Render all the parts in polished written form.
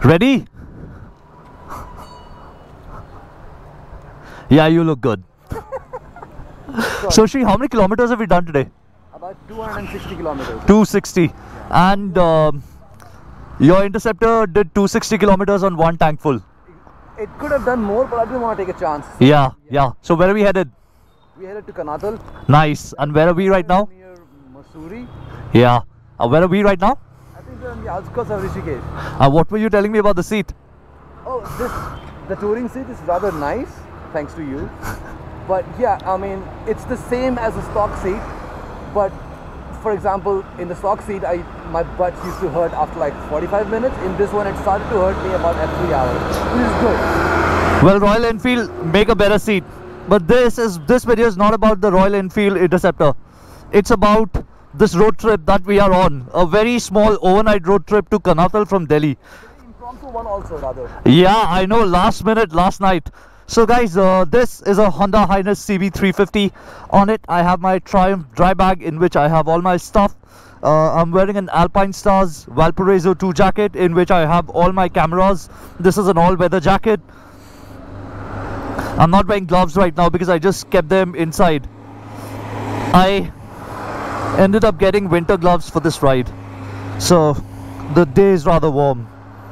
Ready? Yeah, you look good. So Shri, how many kilometers have we done today? About 260 kilometers. 260. And your Interceptor did 260 kilometers on one tank full. It could have done more, but I didn't want to take a chance. Yeah. So where are we headed? We headed to Kanatal. Nice. And where are we right now? Near Mussoorie. Yeah. Where are we right now? I think we're on the outskirts of Rishikesh. What were you telling me about the seat? Oh, the touring seat is rather nice, thanks to you. But yeah, I mean, it's the same as a stock seat. But for example, in the stock seat, my butt used to hurt after like 45 minutes. In this one, it started to hurt me about at 3 hours, which is good. Well, Royal Enfield make a better seat. But this video is not about the Royal Enfield Interceptor. It's about this road trip that we are on. A very small overnight road trip to Kanatal from Delhi. Impromptu one also, rather. Yeah, I know, last minute, last night. So guys, this is a Honda Highness CB350. On it, I have my Triumph dry bag in which I have all my stuff. I'm wearing an Alpine Stars Valparaiso 2 jacket in which I have all my cameras. This is an all-weather jacket. I'm not wearing gloves right now because I just kept them inside. I ended up getting winter gloves for this ride. So the day is rather warm.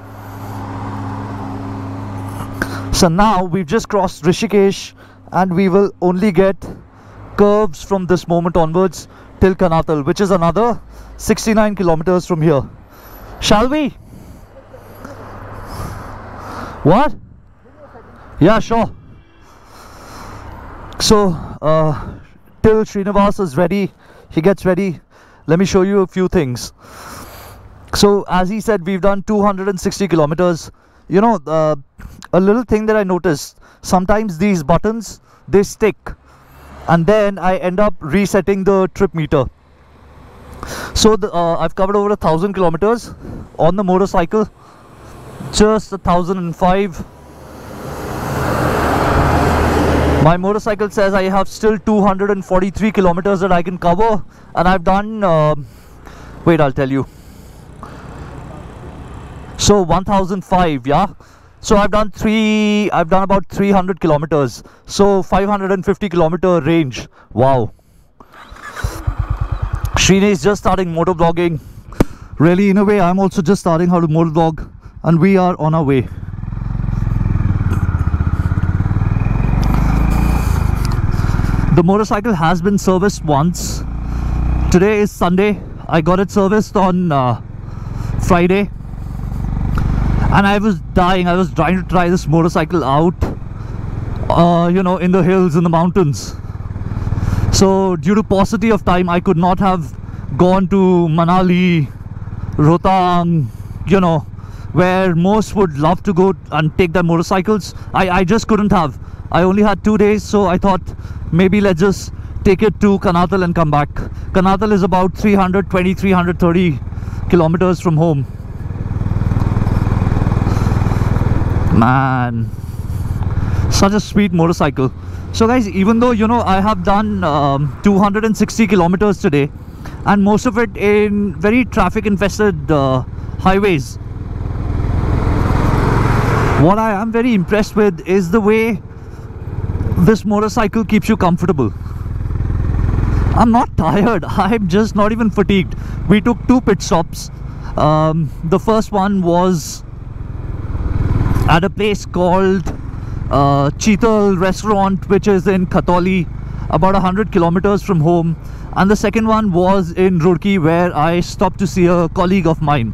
So now we've just crossed Rishikesh and we will only get curves from this moment onwards till Kanatal, which is another 69 kilometers from here. Shall we? What? Yeah, sure. So till Srinivas is ready, he gets ready, let me show you a few things. So as he said, we've done 260 kilometers. You know, a little thing that I noticed, sometimes these buttons, they stick and then I end up resetting the trip meter. So I've covered over 1,000 kilometers on the motorcycle, just 1,005. My motorcycle says I have still 243 kilometers that I can cover, and I've done, wait, I'll tell you. So 1,005, yeah. So I've done about 300 kilometers. So 550 kilometer range. Wow. Srini is just starting motovlogging. Really, in a way, I'm also just starting how to motovlog, and we are on our way. The motorcycle has been serviced once. Today is Sunday. I got it serviced on Friday. And I was dying. I was trying to try this motorcycle out, you know, in the hills, in the mountains. So due to paucity of time, I could not have gone to Manali, Rohtang, you know, where most would love to go and take their motorcycles. I just couldn't have. I only had 2 days, so I thought maybe let's just take it to Kanatal and come back. Kanatal is about 320, 330 kilometers from home. Man, such a sweet motorcycle. So guys, even though, you know, I have done 260 kilometers today, and most of it in very traffic infested highways, what I am very impressed with is the way this motorcycle keeps you comfortable. I'm not tired. I'm just not even fatigued. We took 2 pit stops. The first one was at a place called Cheetal Restaurant, which is in Khatoli, about 100 kilometers from home. And the second one was in Roorkee, where I stopped to see a colleague of mine.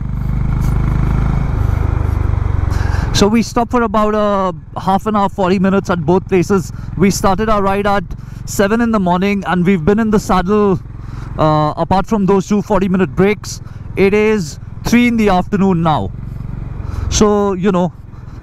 So we stopped for about half an hour, 40 minutes at both places. We started our ride at 7 in the morning and we've been in the saddle, apart from those 2 40-minute breaks, it is 3 in the afternoon now. So, you know,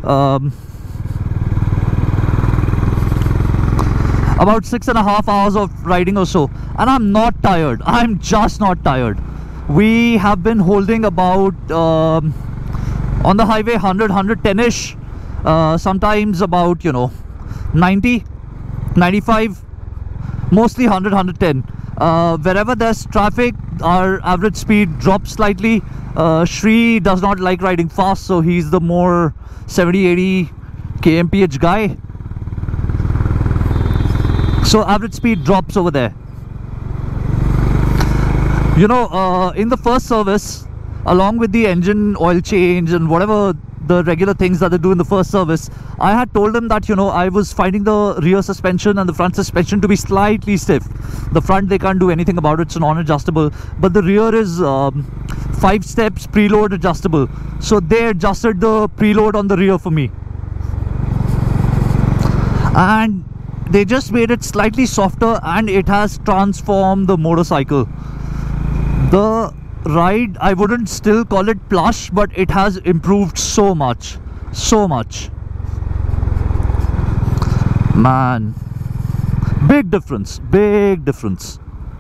about 6.5 hours of riding or so, and I'm not tired. I'm just not tired. We have been holding about on the highway 100, 110ish, sometimes about, you know, 90, 95, mostly 100, 110. Wherever there's traffic, our average speed drops slightly. Shri does not like riding fast, so he's the more 70-80 kmph guy. So average speed drops over there. You know, in the first service, along with the engine oil change and whatever the regular things that they do in the first service, I had told them that, you know, I was finding the rear suspension and the front suspension to be slightly stiff. The front, they can't do anything about it, it's non-adjustable, but the rear is 5 steps preload adjustable. So they adjusted the preload on the rear for me, and they just made it slightly softer, and it has transformed the motorcycle. The ride, I wouldn't still call it plush, but it has improved so much, so much. Man, big difference, big difference.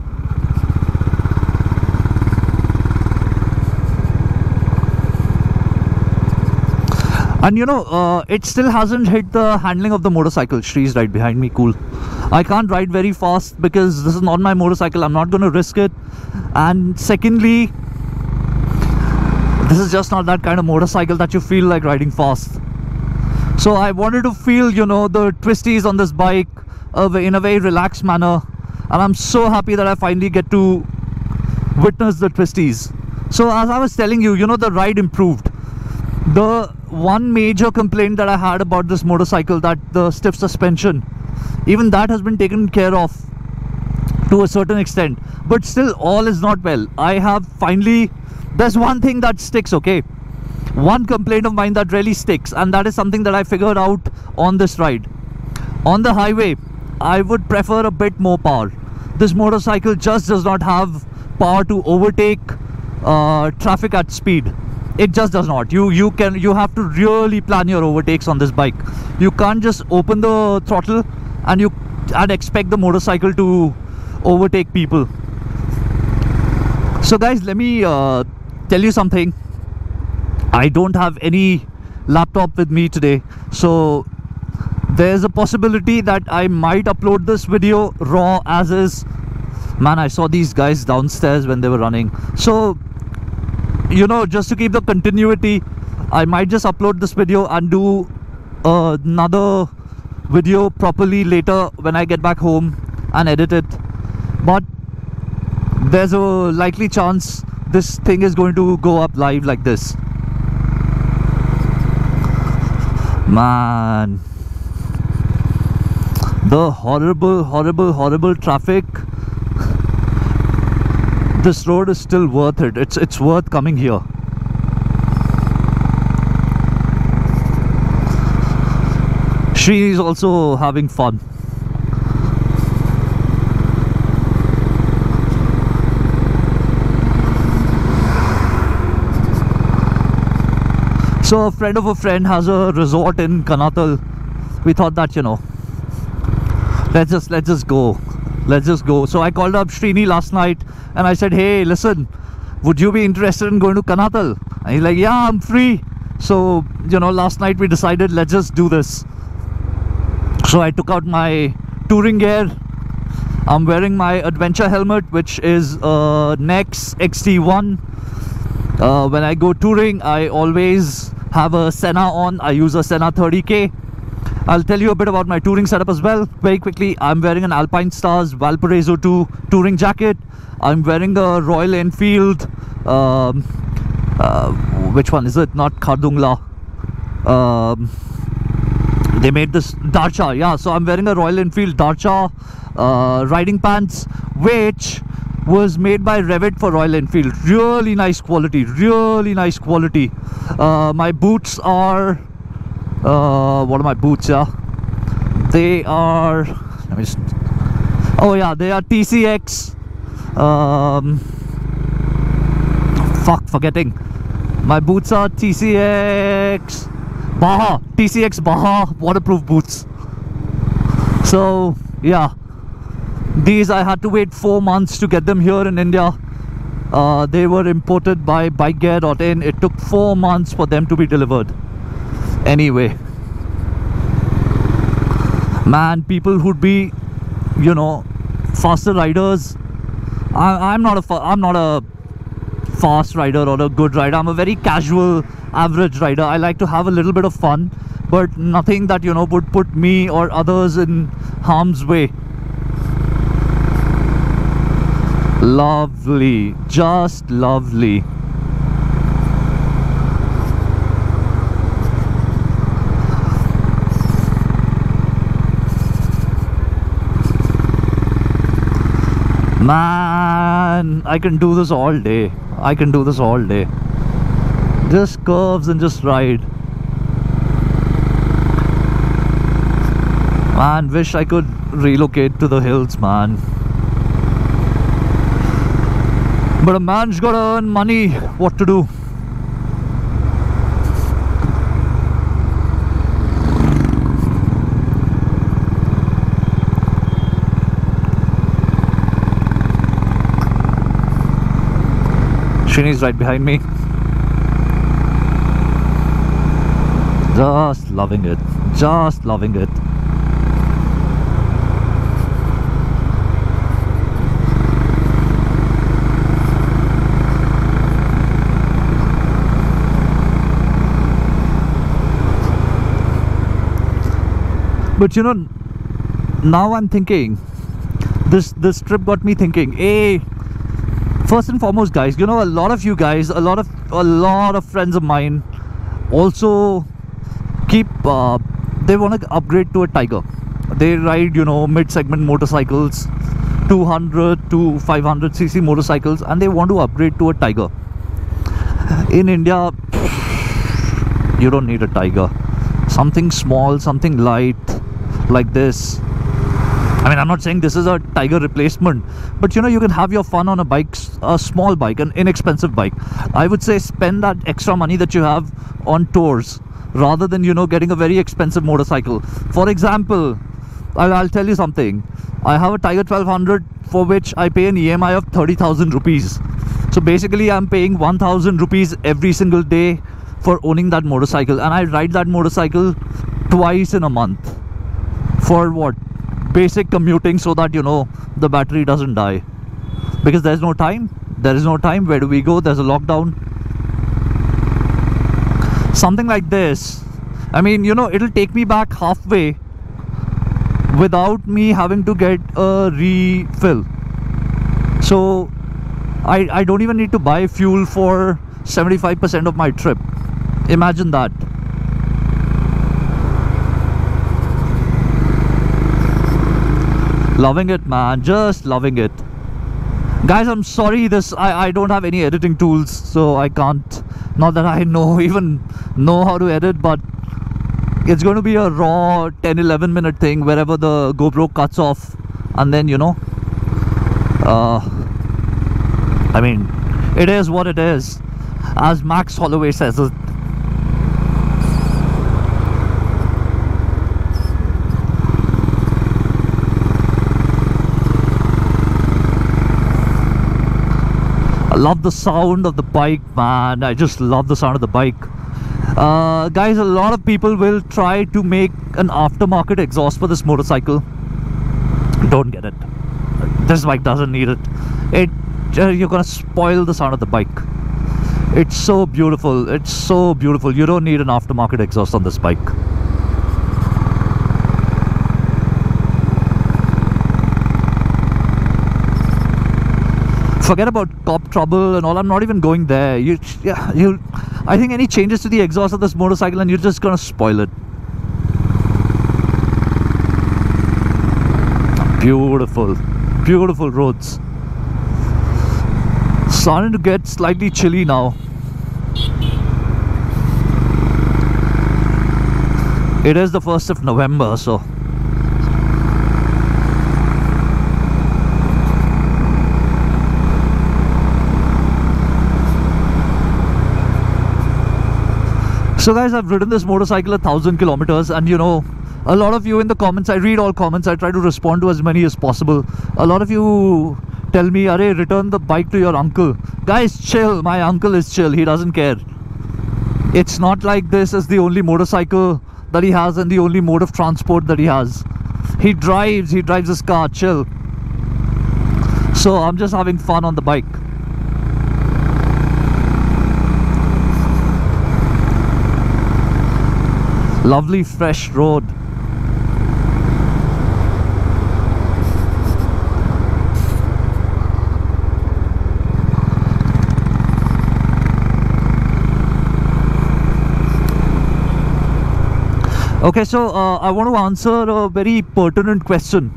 And you know, it still hasn't hit the handling of the motorcycle. Shri's right behind me, cool. I can't ride very fast because this is not my motorcycle. I'm not going to risk it. And secondly, this is just not that kind of motorcycle that you feel like riding fast. So I wanted to feel, you know, the twisties on this bike in a very relaxed manner. And I'm so happy that I finally get to witness the twisties. So as I was telling you, you know, the ride improved. The one major complaint that I had about this motorcycle, that the stiff suspension, even that has been taken care of to a certain extent, but still all is not well. I have finally, there's one thing that sticks, okay, one complaint of mine that really sticks, and that is something that I figured out on this ride. On the highway, I would prefer a bit more power. This motorcycle just does not have power to overtake traffic at speed. It just does not. You have to really plan your overtakes on this bike. You can't just open the throttle and expect the motorcycle to overtake people. So guys, let me tell you something. I don't have any laptop with me today, so there's a possibility that I might upload this video raw as is. Man, I saw these guys downstairs when they were running. So, you know, just to keep the continuity, I might just upload this video and do another video properly later when I get back home and edit it. But there's a likely chance this thing is going to go up live like this. Man, the horrible traffic. This road is still worth it. It's worth coming here. She is also having fun. So a friend of a friend has a resort in Kanatal. We thought that, you know, let's just go. Let's just go. So I called up Srini last night and I said, hey, listen, would you be interested in going to Kanatal? And he's like, yeah, I'm free. So, you know, last night we decided, let's just do this. So I took out my touring gear. I'm wearing my adventure helmet, which is Nex XT1. When I go touring, I always have a Senna on. I use a Senna 30K. I'll tell you a bit about my touring setup as well. Very quickly, I'm wearing an Alpine Stars Valparaiso 2 touring jacket. I'm wearing a Royal Enfield, which one is it? Not Khardungla. They made this Darcha, yeah. So I'm wearing a Royal Enfield Darcha riding pants, which was made by Revit for Royal Enfield. Really nice quality, really nice quality. My boots are, what are my boots, yeah? They are, let me just, oh yeah, they are TCX, forgetting. My boots are TCX Baja waterproof boots. So yeah, these I had to wait 4 months to get them here in India. They were imported by bikegear.in. It took 4 months for them to be delivered. Anyway, man, people who'd be, you know, faster riders I'm not a fast rider or a good rider. I'm a very casual, average rider. I like to have a little bit of fun, but nothing that, you know, would put me or others in harm's way. Lovely, just lovely. Man, I can do this all day. I can do this all day. Just curves and just ride. Man, wish I could relocate to the hills, man. But a man's gotta earn money. What to do? Shini's right behind me. Just loving it. Just loving it. But you know, now I'm thinking, this trip got me thinking, hey, first and foremost, guys, you know, a lot of you guys, a lot of friends of mine also keep they want to upgrade to a Tiger. They ride, you know, mid-segment motorcycles, 200 to 500 cc motorcycles, and they want to upgrade to a Tiger. In India, you don't need a Tiger. Something small, something light like this. I mean, I'm not saying this is a Tiger replacement, but you know, you can have your fun on a bike, a small bike, an inexpensive bike. I would say spend that extra money that you have on tours rather than, you know, getting a very expensive motorcycle. For example, I'll tell you something. I have a Tiger 1200 for which I pay an EMI of 30,000 rupees. So basically, I'm paying 1,000 rupees every single day for owning that motorcycle, and I ride that motorcycle twice in a month. For what? Basic commuting, so that, you know, the battery doesn't die. Because there's no time. There is no time. Where do we go? There's a lockdown. Something like this, I mean, you know, it'll take me back halfway without me having to get a refill. So I don't even need to buy fuel for 75% of my trip. Imagine that. Loving it, man. Just loving it. Guys, I'm sorry, I don't have any editing tools, so I can't, not that I even know how to edit, but it's going to be a raw 10-11 minute thing wherever the GoPro cuts off, and then, you know, I mean, it is what it is, as Max Holloway says it. Love the sound of the bike, man. I just love the sound of the bike. Guys, a lot of people will try to make an aftermarket exhaust for this motorcycle. Don't get it. This bike doesn't need it. You're gonna spoil the sound of the bike. It's so beautiful. It's so beautiful. You don't need an aftermarket exhaust on this bike. Forget about cop trouble and all. I'm not even going there. I think any changes to the exhaust of this motorcycle and you're just gonna spoil it. Beautiful, beautiful roads. Starting to get slightly chilly now. It is the 1st of November, so guys, I've ridden this motorcycle 1,000 kilometers, and you know, a lot of you in the comments, I read all comments, I try to respond to as many as possible. A lot of you tell me, "Arey, return the bike to your uncle." Guys, chill. My uncle is chill. He doesn't care. It's not like this is the only motorcycle that he has and the only mode of transport that he has. He drives his car. Chill. So I'm just having fun on the bike. Lovely fresh road. Okay, so I want to answer a very pertinent question.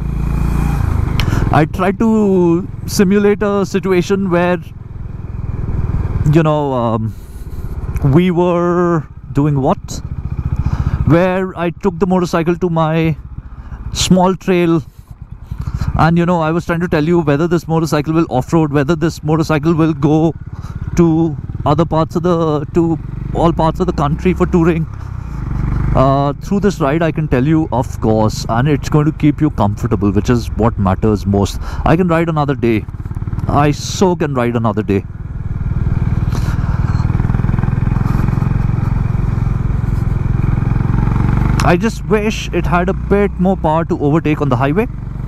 I tried to simulate a situation where, you know, we were doing what? Where I took the motorcycle to my small trail, and you know, I was trying to tell you whether this motorcycle will off-road, whether this motorcycle will go to other parts of to all parts of the country for touring. Through this ride, I can tell you, of course, and it's going to keep you comfortable, which is what matters most. I can ride another day. I so can ride another day. I just wish it had a bit more power to overtake on the highway.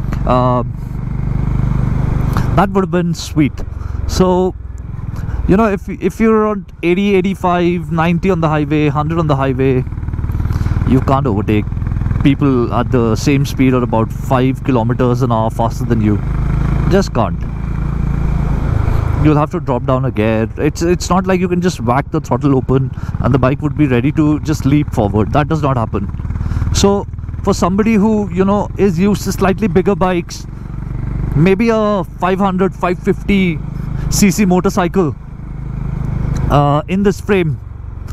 That would have been sweet. So, you know, if you're on 80, 85, 90 on the highway, 100 on the highway, you can't overtake people at the same speed or about 5 kilometers an hour faster than you. Just can't. You'll have to drop down a gear. It's not like you can just whack the throttle open and the bike would be ready to just leap forward. That does not happen. So for somebody who, you know, is used to slightly bigger bikes, maybe a 500, 550 cc motorcycle in this frame,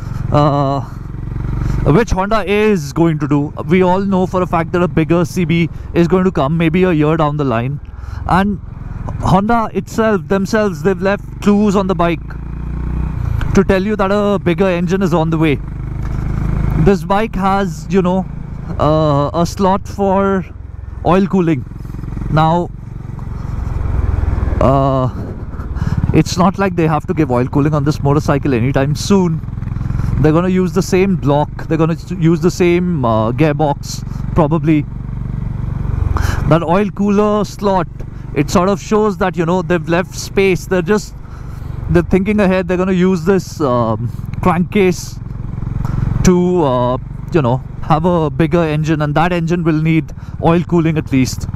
which Honda is going to do. We all know for a fact that a bigger CB is going to come maybe a year down the line, and Honda themselves, they've left clues on the bike to tell you that a bigger engine is on the way. This bike has, you know, a slot for oil cooling. Now it's not like they have to give oil cooling on this motorcycle anytime soon. They're going to use the same block, they're going to use the same gearbox probably. That oil cooler slot, it sort of shows that, you know, they've left space. They're thinking ahead. They're going to use this crankcase to you know, have a bigger engine, and that engine will need oil cooling at least.